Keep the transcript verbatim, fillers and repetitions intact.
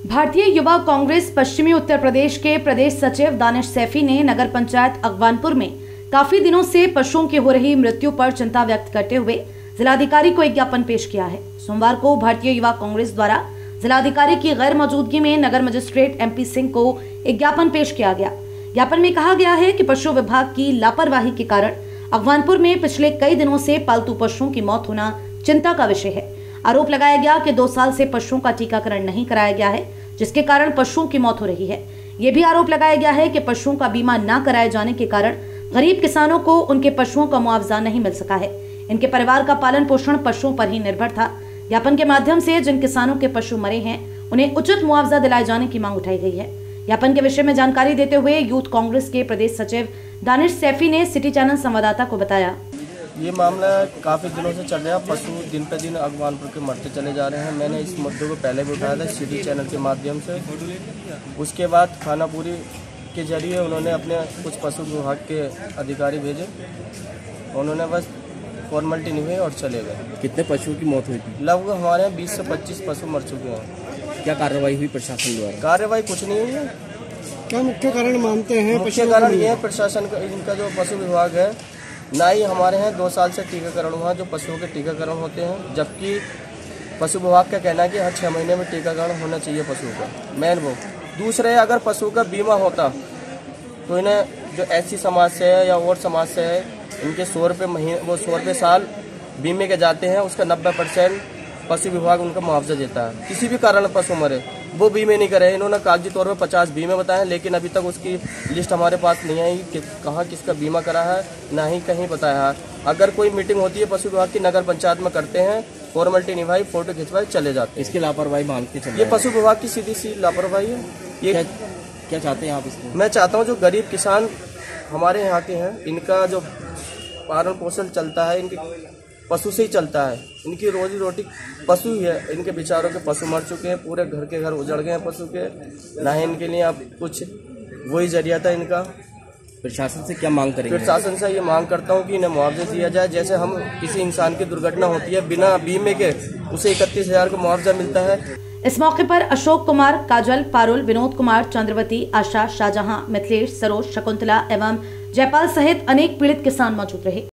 भारतीय युवा कांग्रेस पश्चिमी उत्तर प्रदेश के प्रदेश सचिव दानिश सैफी ने नगर पंचायत अगवानपुर में काफी दिनों से पशुओं की हो रही मृत्यु पर चिंता व्यक्त करते हुए जिलाधिकारी को एक ज्ञापन पेश किया है। सोमवार को भारतीय युवा कांग्रेस द्वारा जिलाधिकारी की गैर मौजूदगी में नगर मजिस्ट्रेट एमपी सिंह को एक ज्ञापन पेश किया गया। ज्ञापन में कहा गया है कि पशु विभाग की लापरवाही के कारण अगवानपुर में पिछले कई दिनों से पालतू पशुओं की मौत होना चिंता का विषय है। आरोप लगाया गया कि दो साल से पशुओं का टीकाकरण नहीं कराया गया है, जिसके कारण पशुओं की मौत हो रही है। ये भी आरोप लगाया गया है कि पशुओं का बीमा न कराए जाने के कारण गरीब किसानों को उनके पशुओं का मुआवजा नहीं मिल सका है। इनके परिवार का पालन पोषण पशुओं पर ही निर्भर था। ज्ञापन के माध्यम से जिन किसानों के पशु मरे हैं उन्हें उचित मुआवजा दिलाए जाने की मांग उठाई गई है। ज्ञापन के विषय में जानकारी देते हुए यूथ कांग्रेस के प्रदेश सचिव दानिश सैफी ने सिटी चैनल संवाददाता को बताया, ये मामला काफ़ी दिनों से चल रहा है। पशु दिन पे दिन अगवानपुर के मरते चले जा रहे हैं। मैंने इस मुद्दे को पहले भी उठाया था सिटी चैनल के माध्यम से। उसके बाद खानापुरी के जरिए उन्होंने अपने कुछ पशु विभाग के अधिकारी भेजे, उन्होंने बस फॉर्मेलिटी निभाई और चले गए। कितने पशुओं की मौत हुई थी? लगभग हमारे यहाँ बीस से पच्चीस पशु मर चुके हैं। क्या कार्रवाई हुई प्रशासन द्वारा? कार्रवाई कुछ नहीं हुई है। क्या मुख्य कारण मानते हैं? मुख्य कारण ये है प्रशासन का, इनका जो पशु विभाग है, ना ही हमारे यहाँ दो साल से टीकाकरण हुआ जो पशुओं के टीकाकरण होते हैं, जबकि पशु विभाग का कहना है कि हर छः महीने में टीकाकरण होना चाहिए पशुओं का। मेन वो दूसरे, अगर पशुओं का बीमा होता तो इन्हें जो ऐसी समाज से है या और समाज से है, इनके सौ रुपये महीने वो सौ रुपये साल बीमे के जाते हैं, उसका नब्बे परसेंट पशु विभाग उनका मुआवजा देता है। किसी भी कारण पशु मरे वो बीमे नहीं करे। इन्होंने कागजी तौर पर पचास बीमे बताए, लेकिन अभी तक उसकी लिस्ट हमारे पास नहीं आई कि कहाँ किसका बीमा करा है, ना ही कहीं बताया है। अगर कोई मीटिंग होती है पशु विभाग की नगर पंचायत में करते हैं, फॉर्मेलिटी निभाई, फोटो खिंचवाई, चले जाते हैं। इसकी लापरवाही मानते चले, ये पशु विभाग की सीधी सी लापरवाही है। ये क्या, क्या चाहते हैं आप इसको? मैं चाहता हूँ जो गरीब किसान हमारे यहाँ के हैं, इनका जो पालन पोषण चलता है इनके पशु से ही चलता है। इनकी रोजी रोटी पशु ही है। इनके बेचारों के पशु मर चुके हैं, पूरे घर के घर उजड़ गए हैं पशु के, ना ही इनके लिए अब कुछ वही जरिया था इनका। प्रशासन से क्या मांग करेंगे? प्रशासन से ये मांग करता हूँ कि इन्हें मुआवजा दिया जाए। जैसे हम किसी इंसान की दुर्घटना होती है बिना बीमे के, उसे इकतीस हजार का मुआवजा मिलता है। इस मौके पर अशोक कुमार, काजल, पारुल, विनोद कुमार, चंद्रवती, आशा, शाहजहां, मिथिलेश, सरोज, शकुंतला एवं जयपाल सहित अनेक पीड़ित किसान मौजूद रहे।